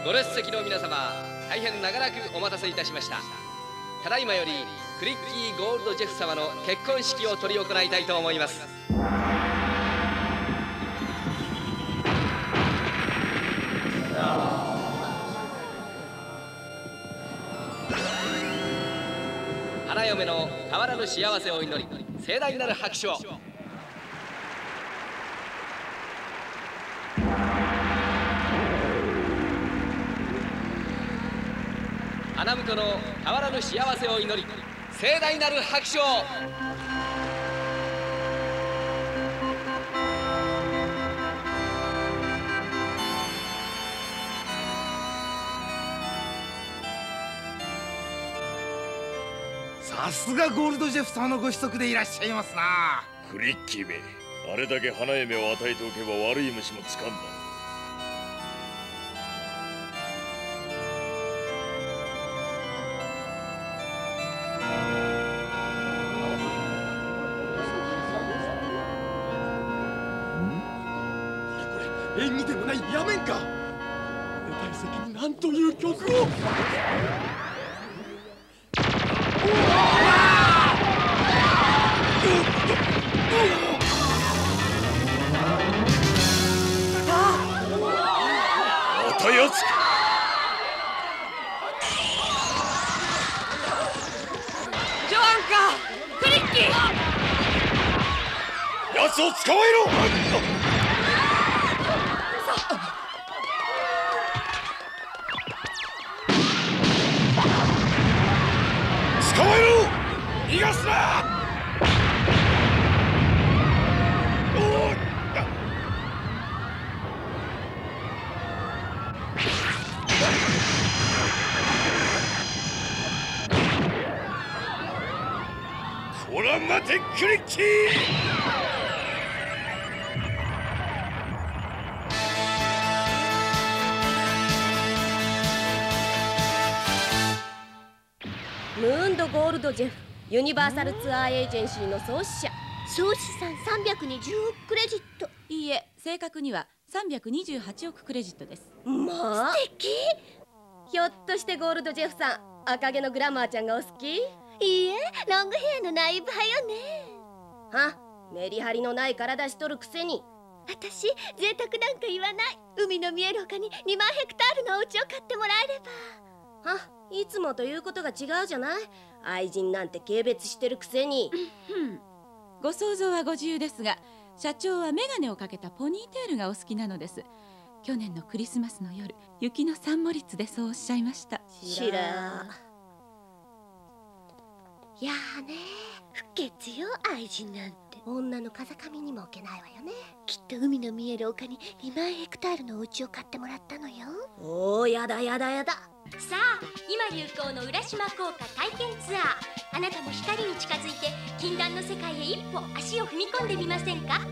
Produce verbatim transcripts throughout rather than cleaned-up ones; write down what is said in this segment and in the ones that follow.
ご列席の皆様、大変長らくお待たせいたしました。ただいまよりクリッキー・ゴールドジェフ様の結婚式を執り行いたいと思います。花嫁の変わらぬ幸せを祈り、盛大なる拍手を。花婿の変わらぬ幸せを祈り、盛大なる拍手を。 さすがゴールドジェフ様のご子息でいらっしゃいますな。 クリッキーめ、あれだけ花嫁を与えておけば悪い虫もつかんだ。 縁起でもないやめんか。めたい席になんという曲を。 またやつか。 ジョアンかクリッキー、 やつを捕まえろ。捕まえろ！逃がすな！こら待てクリッキー！ ムーンド・ゴールドジェフユニバーサルツアーエージェンシーの創始者。 総資産さんびゃくにじゅうおくクレジット。 いいえ、正確にはさんびゃくにじゅうはちおくクレジットです。 まあ素敵。 ひょっとしてゴールドジェフさん、赤毛のグラマーちゃんがお好き？ いいえ、ロングヘアのナイブ派よね。 は、メリハリのない体しとるくせに。 私、贅沢なんか言わない。海の見える丘ににまんヘクタールのお家を買ってもらえれば。 は、いつもということが違うじゃない。愛人なんて軽蔑してるくせに。 ご想像はご自由ですが、社長はメガネをかけたポニーテールがお好きなのです。去年のクリスマスの夜、雪のサンモリッツでそうおっしゃいました。 知らん。 いやーね、不潔よ愛人なんて。 女の風上にも置けないわよね。 きっと海の見える丘ににまんヘクタールのお家を買ってもらったのよ。 おー、やだやだやだ。 さあ、今流行の浦島効果体験ツアー、あなたも光に近づいて禁断の世界へ一歩足を踏み込んでみませんか？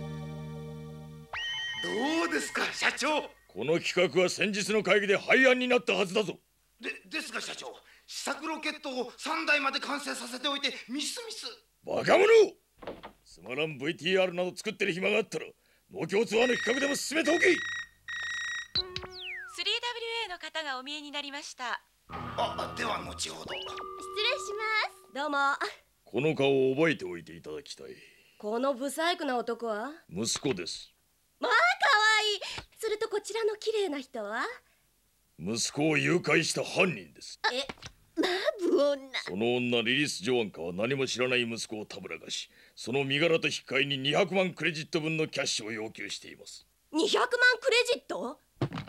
どうですか社長。 この企画は先日の会議で廃案になったはずだぞ。 でですが社長、試作ロケットをさんだいまで完成させておいてミスミス。 バカ者！つまらん ブイティーアール など作ってる暇があったら農協ツアーの企画でも進めておけ。 スリーダブリューエー の方がお見えになりました。 あ、では後ほど。 失礼します。 どうも。 この顔を覚えておいていただきたい。 このブサイクな男は？ 息子です。 まあ、かわいい。それとこちらの綺麗な人は？ 息子を誘拐した犯人です。 え、 まあ、不穏な。 その女リリス・ジョアンカは何も知らない息子をたぶらかし、その身柄と引き換えににひゃくまんクレジット分のキャッシュを要求しています。 にひゃくまんクレジット？こ、 こんな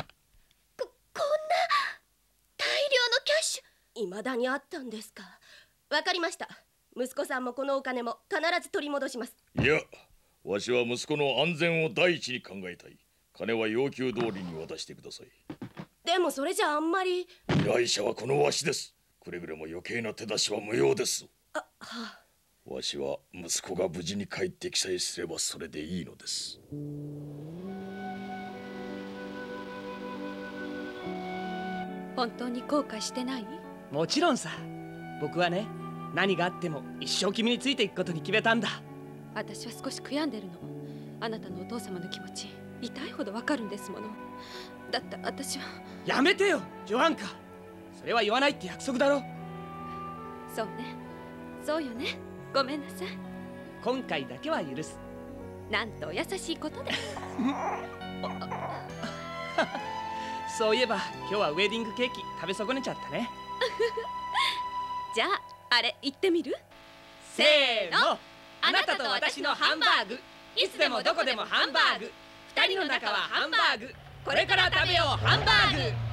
大量のキャッシュ。 未だにあったんですか。わかりました。息子さんもこのお金も必ず取り戻します。 いや、わしは息子の安全を第一に考えたい。金は要求通りに渡してください。 でもそれじゃあんまり。 依頼者はこのわしです。くれぐれも余計な手出しは無用です。 あ、はあ、 わしは息子が無事に帰ってきさえすればそれでいいのです。 本当に後悔してない？ もちろんさ。僕はね、何があっても一生君についていくことに決めたんだ。 私は少し悔やんでるの。あなたのお父様の気持ち痛いほどわかるんですもの。だったら私は。 やめてよジョアンカ、それは言わないって約束だろ。 そうね、そうよね。ごめんなさい。 今回だけは許す。 なんとお優しいことで。 そういえば今日はウェディングケーキ食べ損ねちゃったね。 じゃああれ行ってみる？ せーの、あなたと私のハンバーグ、いつでもどこでもハンバーグ、二人の中はハンバーグ、これから食べようハンバーグ。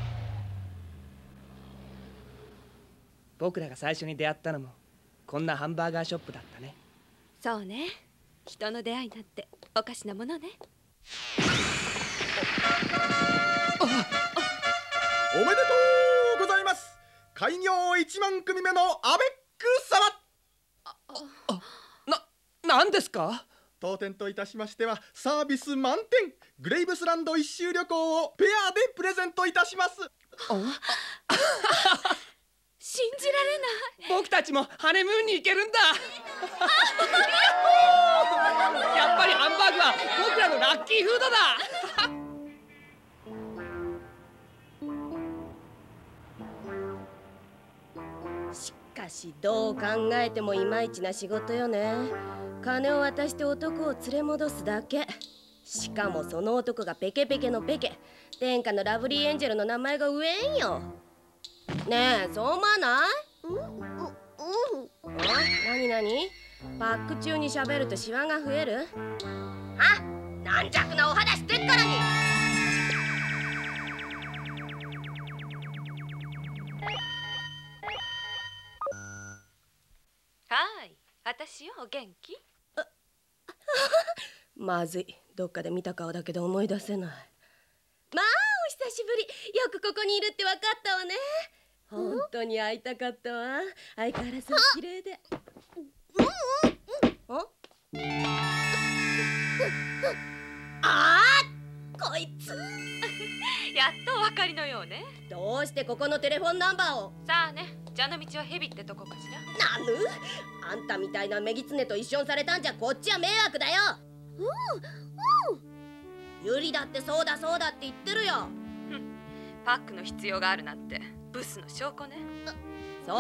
僕らが最初に出会ったのもこんなハンバーガーショップだったね。 そうね、人の出会いなんておかしなものね。 おめでとうございます。開業いちまん組目のアベック様。 な、なんですか？ 当店といたしましてはサービス満点、グレイブスランド一周旅行をペアでプレゼントいたします。 信じられない。 僕たちもハネムーンに行けるんだ。やっぱりハンバーグは僕らのラッキーフードだ。 しかしどう考えてもいまいちな仕事よね。金を渡して男を連れ戻すだけ。しかもその男がペケペケのペケ。天下のラブリーエンジェルの名前が上んよ。ねえ、そう思わない？うんうんうん。なになに？パック中に喋るとシワが増える？あ、軟弱なお肌してっからに。 はい、私よ。お元気？ まずい、どっかで見た顔だけど思い出せない。まあお久しぶり。よくここにいるってわかったわね。本当に会いたかったわ。相変わらず綺麗で。ああー、こいつ。 やっとお分かりのようね。 どうしてここのテレフォンナンバーを？ さあね、蛇の道は蛇ってとこかしら。 なぬ？あんたみたいなメギツネと一緒にされたんじゃこっちは迷惑だよ。うんうん。ユリだってそうだそうだって言ってるよ。 パックの必要があるなんてブスの証拠ね。 そう、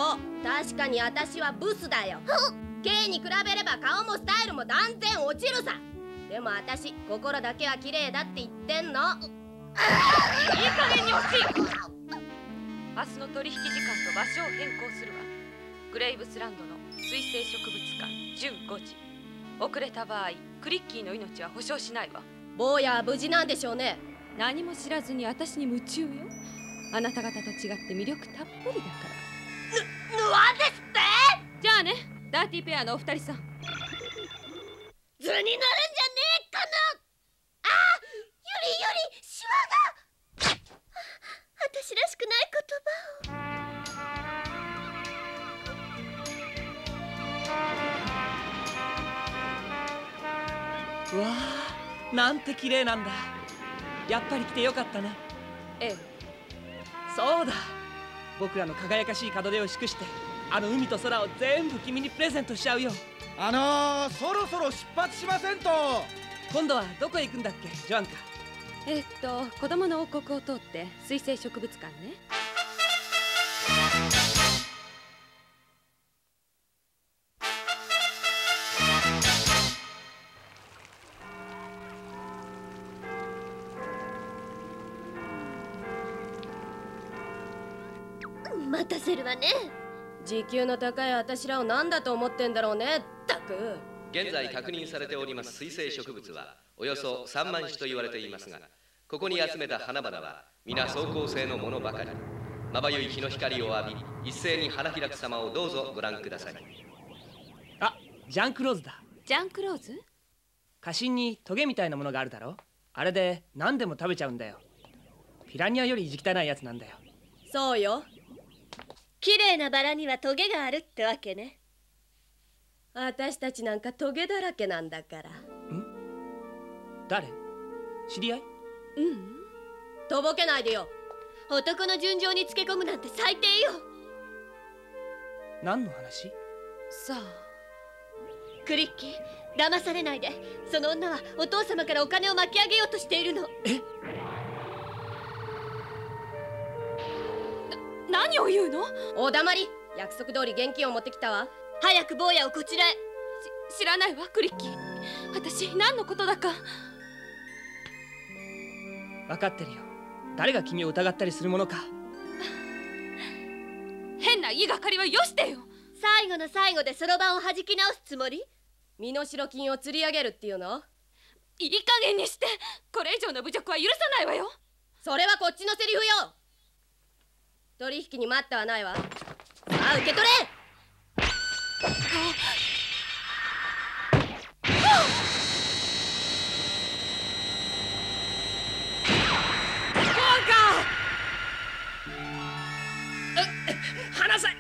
確かに私はブスだよ。K に比べれば顔もスタイルも断然落ちるさ。でも私心だけは綺麗だって言ってんの。いい加減に落ち。明日の取引時間と場所を変更するわ。グレイブスランドの水生植物館じゅうごじ。遅れた場合クリッキーの命は保証しないわ。 坊やは無事なんでしょうね。 何も知らずに私に夢中よ。あなた方と違って魅力たっぷりだから。 ぬ、ぬわですって。 じゃあね、ダーティーペアのお二人さん。 図になるんじゃねえかな。あ、ゆりゆりシワが。私らしくない言葉を。うわあ、なんて綺麗なんだ。やっぱり来てよかったね。 ええ、 そうだ。僕らの輝かしい門出を祝してあの海と空を全部君にプレゼントしちゃうよ。 あのー、そろそろ出発しませんと。 今度はどこへ行くんだっけジョアンカ？ えっと子供の王国を通って水生植物館ね。 待たせるわね。 時給の高い私らを何だと思ってんだろうね。ったく現在確認されております水生植物はおよそさんまん種と言われていますが、ここに集めた花々は皆走行性のものばかり。まばゆい日の光を浴び一斉に花開く様をどうぞご覧ください。 あ、ジャンクローズだ。 ジャンクローズ？ 花芯にトゲみたいなものがあるだろ。あれで何でも食べちゃうんだよ。ピラニアより意地汚いやつなんだよ。 そうよ。 綺麗なバラにはトゲがあるってわけね。 私たちなんかトゲだらけなんだから。 ん？誰？知り合い？ うん。とぼけないでよ。 男の純情につけ込むなんて最低よ。 何の話？ さあ、 クリッキー、騙されないで。その女はお父様からお金を巻き上げようとしているの。 え？な、何を言うの？ お黙り。約束通り現金を持ってきたわ。 早く坊やをこちらへ。 し知らないわクリッキー。私何のことだか。 分かってるよ。誰が君を疑ったりするものか。 変な言いがかりはよしてよ。 最後の最後でそろばんを弾き直すつもり？ 身代金を釣り上げるっていうの？ いい加減にして。これ以上の侮辱は許さないわよ。 それはこっちのセリフよ。取引に待ってはないわ。さあ受け取れ。 離せ。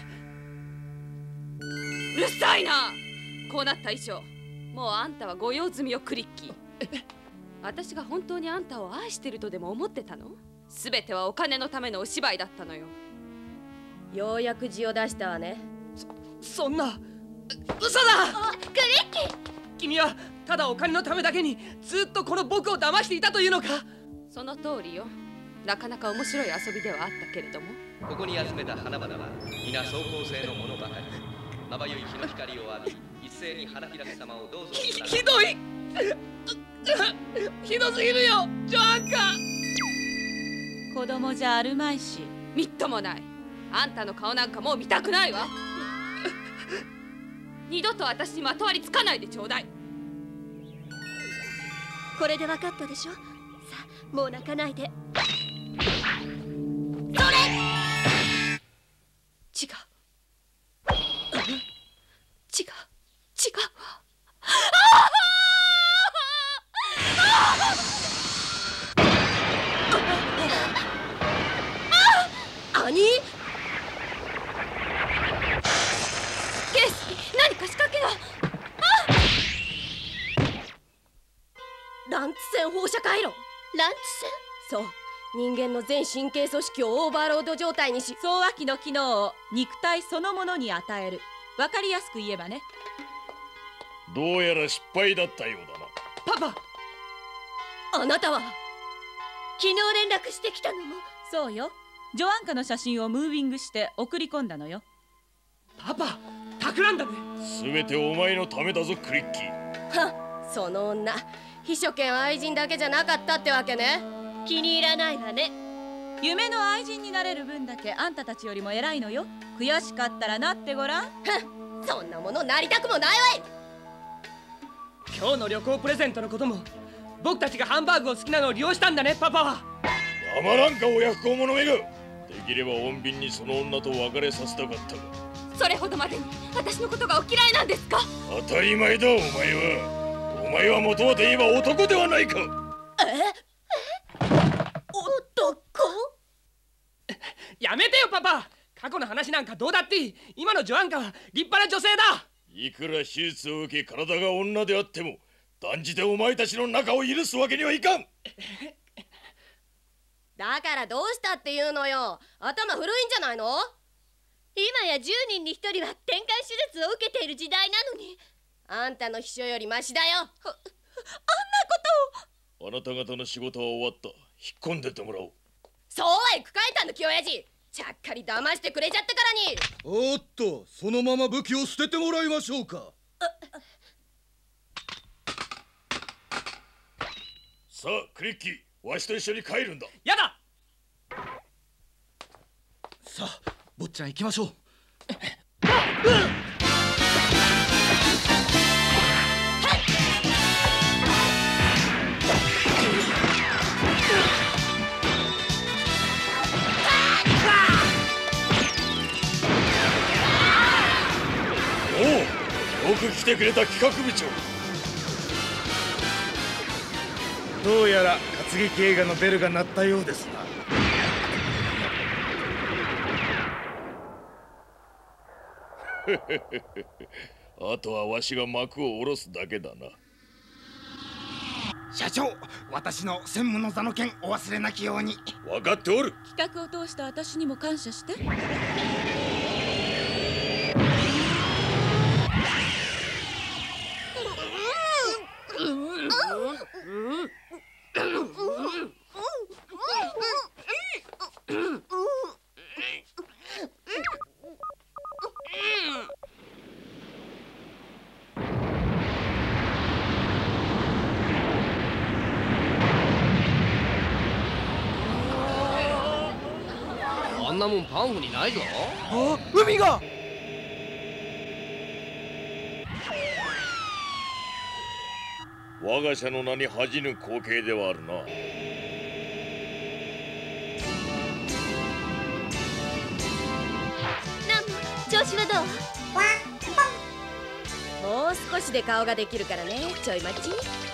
うるさいな。こうなった以上、もうあんたは御用済みよクリッキー。私が本当にあんたを愛してるとでも思ってたの？すべてはお金のためのお芝居だったのよ。 ようやく字を出したわね。 そ、そんな嘘だ。 クリッキー、 君はただお金のためだけにずっとこの僕を騙していたというのか？ その通りよ。なかなか面白い遊びではあったけれども。 ここに集めた花々は皆走行性のものばかり。まばゆい日の光を浴び、一斉に花開く様をどうぞ。 ひ、ひどい。ひどすぎるよジョアンカ。 子供じゃあるまいし。 みっともない。あんたの顔なんかもう見たくないわ。二度と私にまとわりつかないでちょうだい。 これで分かったでしょ。さあもう泣かないで。それ！ 違う。違う。違うわ。 兄？ ケイス、何か仕掛けが。 ランツ線放射回路。 ランツ線？そう。人間の全神経組織をオーバーロード状態にし、 総亜紀の機能を肉体そのものに与える。わかりやすく言えばね。 どうやら失敗だったようだな。 パパ、あなたは昨日連絡してきたのも？ そうよ。ジョアンカの写真をムービングして送り込んだのよ。 パパ、企んだね。 全てお前のためだぞクリッキー。 はっ、その女秘書兼愛人だけじゃなかったってわけね。 気に入らないわね。 夢の愛人になれる分だけあんたたちよりも偉いのよ。悔しかったらなってごらん。 ふん、そんなものなりたくもないわい。 今日の旅行プレゼントのことも僕たちがハンバーグを好きなのを利用したんだねパパは。 たまらんか親不孝者めが。できれば穏便にその女と別れさせたかったが。 それほどまでに私のことがお嫌いなんですか？ 当たり前だ。お前はお前は元はといえば男ではないか。 え？男？ やめてよパパ。過去の話なんかどうだっていい。今のジョアンカは立派な女性だ。 いくら手術を受け体が女であっても断じてお前たちの仲を許すわけにはいかん。 だからどうしたっていうのよ。頭古いんじゃないの？ 今やじゅうにんにひとりは転換手術を受けている時代なのに。 あんたの秘書よりマシだよ。あんなこあなた方の仕事は終わった。引っ込んでてもらおう。 そうはいくかいたんの清親父。ちゃっかり騙してくれちゃったからに。おっと、そのまま武器を捨ててもらいましょうか。 さあクリッキー、わしと一緒に帰るんだ。 やだ。 さあ坊ちゃん行きましょう。 おお、よく来てくれた企画部長。 どうやら担ぎ系映画のベルが鳴ったようですな。 あとはわしが幕を下ろすだけだな。 社長、私の専務の座の件お忘れなきように。 分かっておる。 企画を通した私にも感謝して。 んなもんパンフにないぞ。 あ、海が。 我が社の名に恥じぬ光景ではあるな。 ナム、調子はどう？ もう少しで顔ができるからね。ちょい待ち。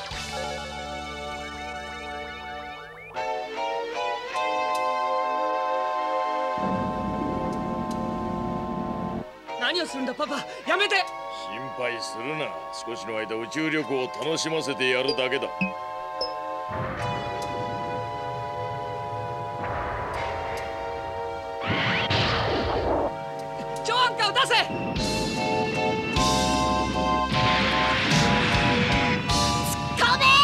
何をするんだパパ、やめて。 心配するな。少しの間宇宙旅行を楽しませてやるだけだ。 超音波を出せ。 ごめん。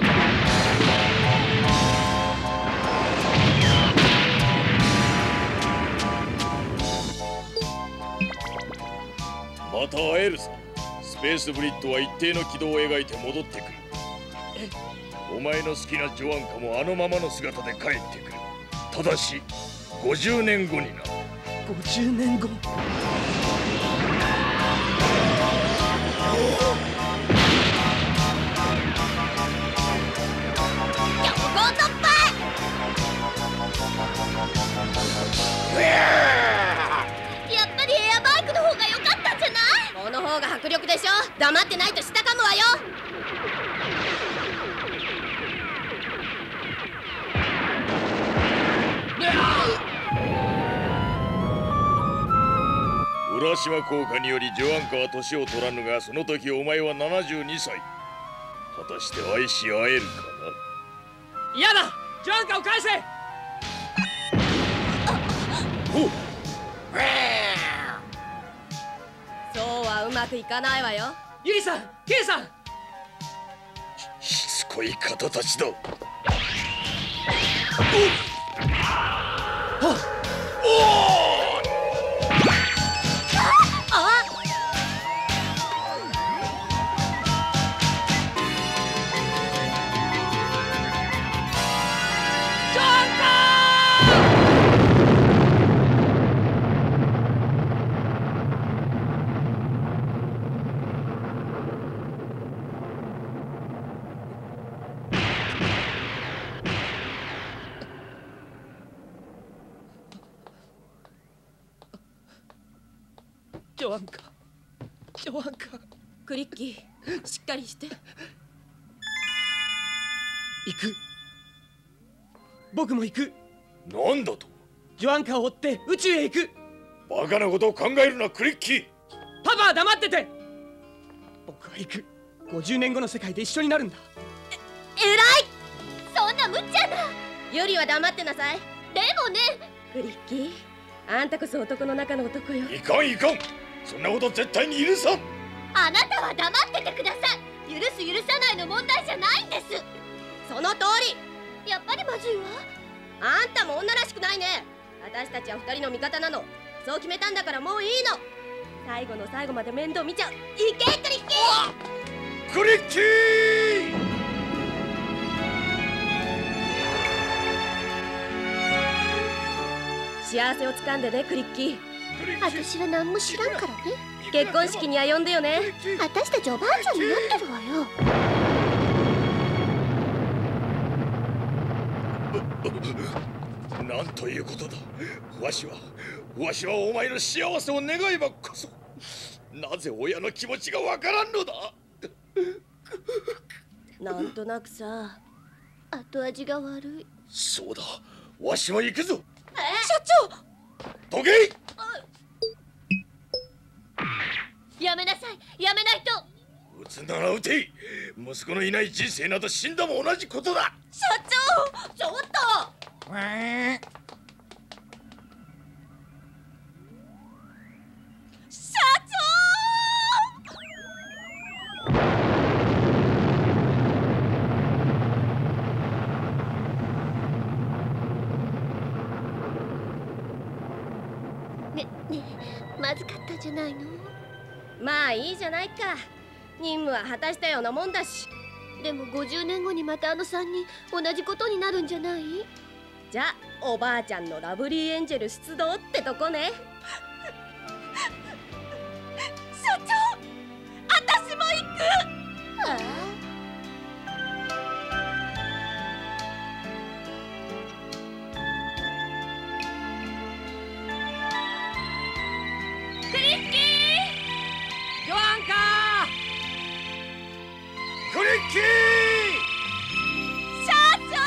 また会えるさ。スペースブリッドは一定の軌道を描いて戻ってくる。お前の好きなジョアンカもあのままの姿で帰ってくる。ただしごじゅうねんごにな。 ごじゅうねんご。 やっぱりエアバイクの方が良かったんじゃない？ この方が迫力でしょ。黙ってないと下かむわよ。 浦島効果によりジョアンカは年を取らぬが、その時お前はななじゅうにさい。果たして愛し合えるかな。 嫌だ、ジョアンカを返せ。 おっ、 そうはうまくいかないわよ。 ユリさん、ケイさん。 しつこい方たちだ。 ジョアンカ、ジョアンカ。 クリッキー、しっかりして。 行く。僕も行く。 なんだと？ ジョアンカを追って宇宙へ行く。 バカなことを考えるな、クリッキー。 パパは黙ってて。僕は行く。ごじゅうねんごの世界で一緒になるんだ。 え、偉い。そんな無茶な。 ユリは黙ってなさい。 でもね。 クリッキー、あんたこそ男の中の男よ。 いかんいかん、そんなこと絶対に許さん。 あなたは黙っててください。許す許さないの問題じゃないんです。 その通り。 やっぱりまずいわ。 あんたも女らしくないね。私たちは二人の味方なの。そう決めたんだからもういいの。最後の最後まで面倒見ちゃう。いけクリッキー。 クリッキー。 幸せをつかんでね、クリッキー。 私は何も知らんからね。 結婚式には呼んでよね。 私たちおばあちゃんになってるわよ。 なんということだ。わしはわしはお前の幸せを願えばこそ。なぜ親の気持ちがわからんのだ。 なんとなくさ、 後味が悪い。 そうだ、わしも行くぞ。 社長、どけ。 やめなさい、やめないと。 撃つなら撃て。息子のいない人生など死んだも同じことだ。 社長、ちょっと。社長。ね、ね、まずかったんじゃないの？ まあいいじゃないか。任務は果たしたようなもんだし。 でもごじゅうねんごにまたあのさんにん同じことになるんじゃない？ じゃあおばあちゃんのラブリーエンジェル出動ってとこね。 社長、私も行く。ああ、 クリッキー、ジョアンカクリッキー。 社長。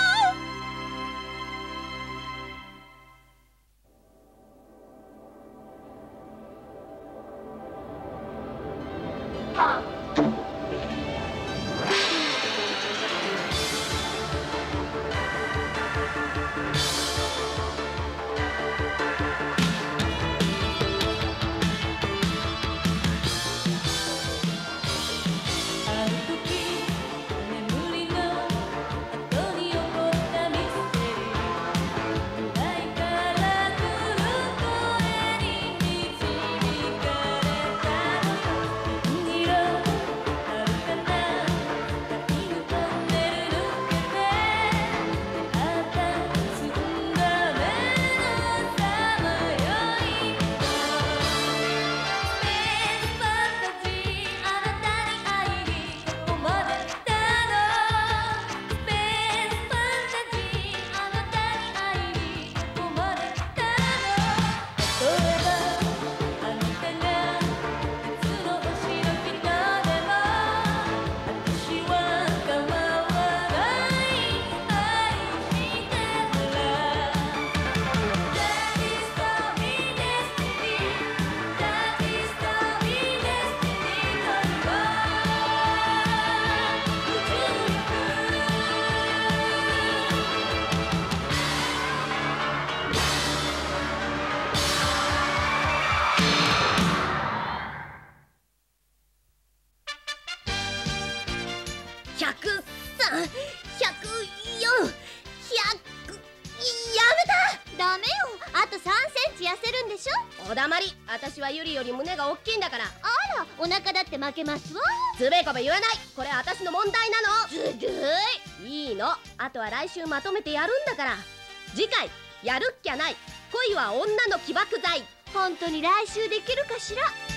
ひゃくさん、ひゃくよん、ひゃく。やめた。 ダメよ、あとさんセンチ痩せるんでしょ。 おだまり。私はユリより胸が大きいんだから。 あら、お腹だって負けますわ。 つべこべ言わない。これ私の問題なの。 ずるい。 いいの。あとは来週まとめてやるんだから。次回やるっきゃない。恋は女の起爆剤。 本当に来週できるかしら。